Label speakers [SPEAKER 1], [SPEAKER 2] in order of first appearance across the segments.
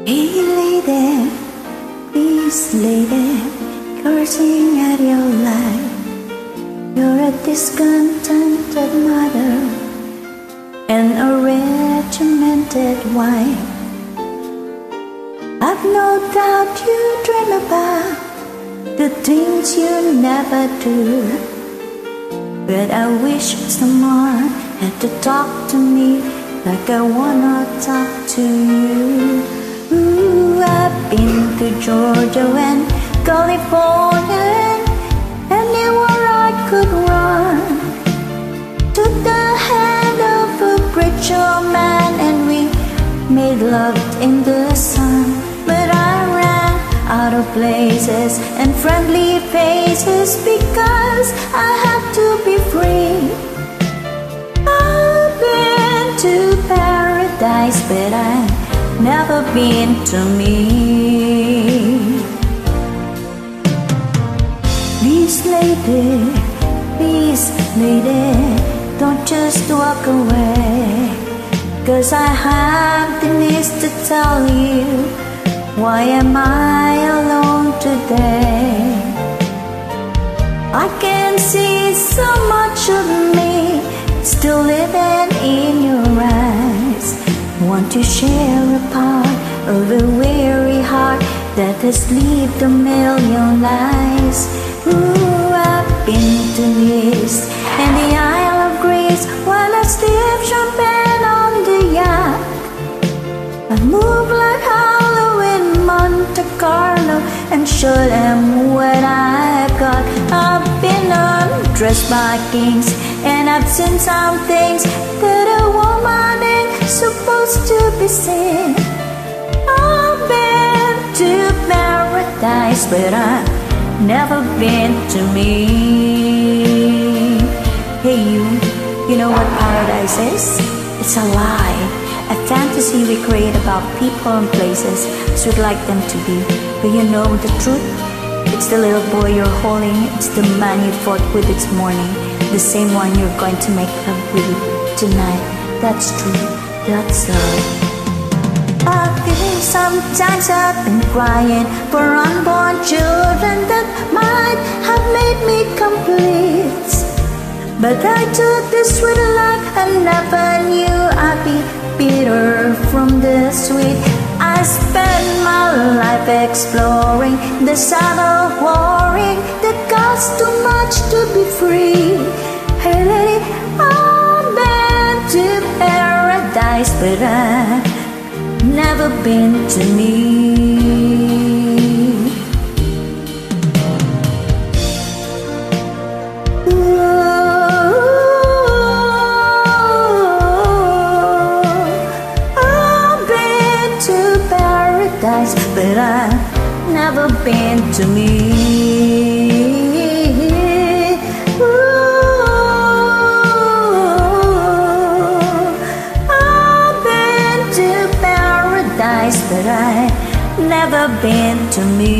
[SPEAKER 1] Hey lady, please lady, cursing at your life. You're a discontented mother and a regimented wife. I've no doubt you dream about the things you never do, but I wish someone had to talk to me like I wanna talk to you. Ooh, I've been to Georgia and California, anywhere I could run. Took the hand of a preacher man and we made love in the sun. But I ran out of places and friendly faces because I had to be free. I've been to paradise, but I've never been to me. Please lady, don't just walk away, 'cause I have the needs to tell you. Why am I alone today? I can see so much of me still living in your eyes. Want to share a part of a weary heart that has lived a million lives. Ooh, I've been to Nice and the Isle of Greece while I sip champagne on the yacht. I move like hollow in Monte Carlo and show them what I've got. I've been undressed by kings and I've seen some things that a woman ain't supposed to be seen. I've been to paradise, but I've never been to me. Hey you know what paradise is? It's a lie, a fantasy we create about people and places as we'd like them to be. But you know the truth? It's the little boy you're holding, it's the man you fought with this morning, the same one you're going to make love with tonight. That's true, that's love. I feel sometimes I've been crying for unborn children that might have made me complete. But I took this sweet life and never knew I'd be bitter from the sweet. I spent my life exploring the subtle warring that costs too much to be free. Hey lady, I've been to paradise, but I've never been to me. But I've never been to me. Ooh, I've been to paradise, but I've never been to me.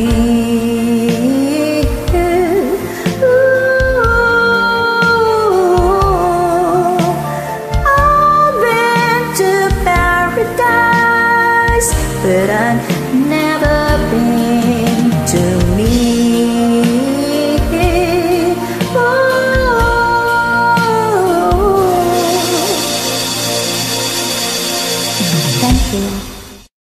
[SPEAKER 1] Ooh, I've been to paradise, but I've never been to me. Oh, thank you.